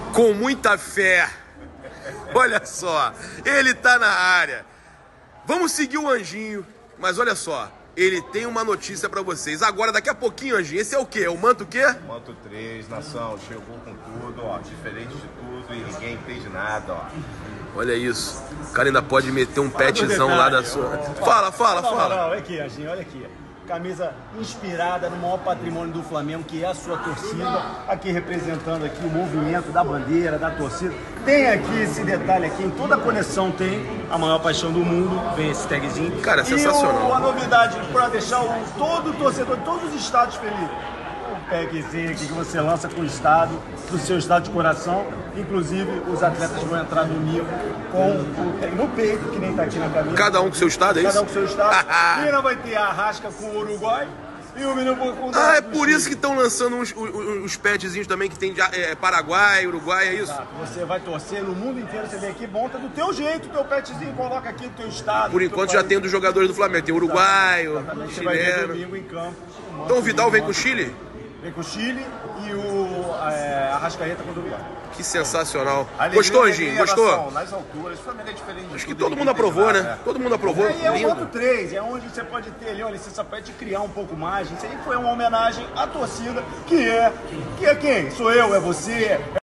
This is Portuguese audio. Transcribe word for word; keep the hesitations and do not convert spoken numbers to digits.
Com muita fé. Olha só, ele tá na área. Vamos seguir o Anjinho, mas olha só, ele tem uma notícia pra vocês. Agora, daqui a pouquinho, Anjinho, esse é o quê? É o manto o quê? Manto três, nação, chegou com tudo, ó, diferente de tudo e ninguém entende nada, ó. Olha isso, o cara ainda pode meter um petzão lá da sua... Fala, fala, não, fala. Não, olha aqui, Anjinho, olha aqui. Camisa inspirada no maior patrimônio do Flamengo, que é a sua torcida, aqui representando aqui o movimento da bandeira, da torcida. Tem aqui esse detalhe aqui, em toda a coleção tem a maior paixão do mundo, vem esse tagzinho. Cara, e sensacional. O, a novidade para deixar o, todo o torcedor, todos os estados felizes. O tagzinho aqui que você lança com o estado, do seu estado de coração. Inclusive, os atletas vão entrar domingo com o tag no peito, que nem tá aqui na camisa. Cada um com seu estado, é isso? Cada um com seu estado. E ainda vai ter a Arrasca com o Uruguai e o Minuto com o Ah, é por isso que estão lançando uns, uns, uns petzinhos também que tem de, é, Paraguai, Uruguai, é isso? Exato. Você vai torcer no mundo inteiro, você vem aqui, monta do teu jeito, teu petzinho, coloca aqui do teu estado. Por enquanto já tem dos jogadores do Flamengo, tem uruguaio, Você vai ver chileno. domingo em campo. Então o Vidal vem com o Chile? Vem com o Chile e o é, Arrascaeta com o Uruguai. Que sensacional. Alegria, Gostou, alegria, Anjinho? Gostou? nação, nas alturas, o Flamengo é diferente de Acho que tudo, todo ninguém mundo entende aprovou, nada, né? Todo mundo aprovou. Aí é o Lindo. ponto três, é onde você pode ter ali, ó, licença pede de criar um pouco mais. Isso aí foi uma homenagem à torcida, que é, que é quem? Sou eu, é você,